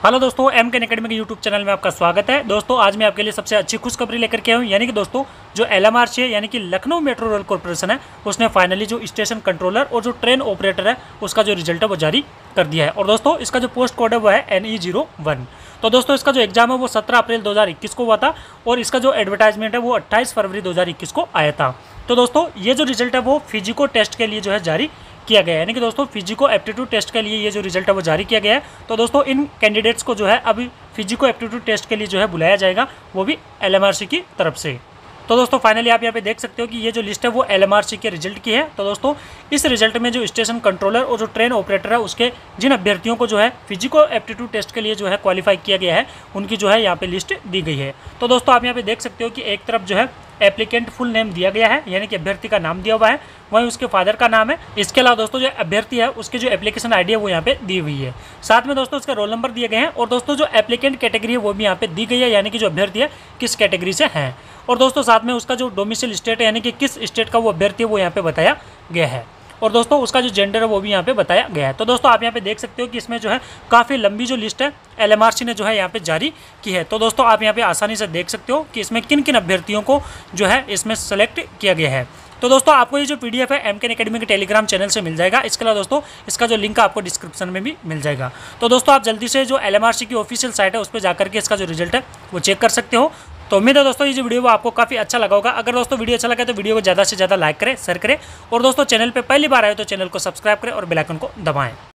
Hello दोस्तों, M के academy के यूट्यूब चैनल में आपका स्वागत है। दोस्तों आज मैं आपके लिए सबसे अच्छी खुशखबरी लेकर के आया हूँ, यानी कि दोस्तों जो LMRC है यानी कि लखनऊ मेट्रो रेल कॉर्पोरेशन है, उसने फाइनली जो स्टेशन कंट्रोलर और जो ट्रेन ऑपरेटर है उसका जो रिजल्ट है वो जारी कर दिया है। और दोस्तों इसका जो पोस्ट कोड है वो है NE01। तो दोस्तों इसका जो एग्जाम है वो 17 अप्रैल 2021 को हुआ था और इसका जो एडवर्टाइजमेंट है वो 28 फरवरी 2021 को आया था। तो दोस्तों ये जो रिजल्ट है वो फिजिको टेस्ट के लिए जो है जारी किया गया है, यानी कि दोस्तों फिजिको एप्टीट्यूड टेस्ट के लिए ये जो रिजल्ट है वो जारी किया गया है। तो दोस्तों इन कैंडिडेट्स को जो है अभी फिजिको एप्टीट्यूड टेस्ट के लिए जो है बुलाया जाएगा, वो भी LMRC की तरफ से। तो दोस्तों फाइनली आप यहाँ पे देख सकते हो कि ये जो लिस्ट है वो LMRC के रिजल्ट की है। तो दोस्तों इस रिजल्ट में जो स्टेशन कंट्रोलर और जो ट्रेन ऑपरेटर है उसके जिन अभ्यर्थियों को जो है फिजिको एप्टीट्यूड टेस्ट के लिए जो है क्वालिफाई किया गया है, उनकी जो है यहाँ पे लिस्ट दी गई है। तो दोस्तों आप यहाँ पे देख सकते हो कि एक तरफ जो है एप्लीकेंट फुल नेम दिया गया है, यानी कि अभ्यर्थी का नाम दिया हुआ है, वहीं उसके फादर का नाम है। इसके अलावा दोस्तों जो अभ्यर्थी है उसकी जो एप्लीकेशन आईडी है वो यहाँ पे दी हुई है। साथ में दोस्तों उसका रोल नंबर दिए गए हैं और दोस्तों जो एप्लीकेंट कैटेगरी है वो भी यहाँ पे दी गई है, यानी कि जो अभ्यर्थी है किस कैटेगरी से है। और दोस्तों साथ में उसका जो डोमिसाइल स्टेट है, यानी कि किस स्टेट का वो अभ्यर्थी है, वो यहाँ पे बताया गया है। और दोस्तों उसका जो जेंडर है वो भी यहाँ पे बताया गया है। तो दोस्तों आप यहाँ पे देख सकते हो कि इसमें जो है काफ़ी लंबी जो लिस्ट है LMRC ने जो है यहाँ पे जारी की है। तो दोस्तों आप यहाँ पे आसानी से देख सकते हो कि इसमें किन किन अभ्यर्थियों को जो है इसमें सेलेक्ट किया गया है। तो दोस्तों आपको ये जो PDF है MK अकेडमी के टेलीग्राम चैनल से मिल जाएगा। इसके अलावा दोस्तों इसका जो लिंक आपको डिस्क्रिप्शन में भी मिल जाएगा। तो दोस्तों आप जल्दी से जो LMRC की ऑफिशियल साइट है उस पर जाकर के इसका जो रिजल्ट है वो चेक कर सकते हो। तो उम्मीद है दोस्तों ये जो वीडियो वो आपको काफ़ी अच्छा लगा होगा। अगर दोस्तों वीडियो अच्छा लगा तो वीडियो को ज़्यादा से ज़्यादा लाइक करें, शेयर करें और दोस्तों चैनल पे पहली बार आए तो चैनल को सब्सक्राइब करें और बेल आइकन को दबाएं।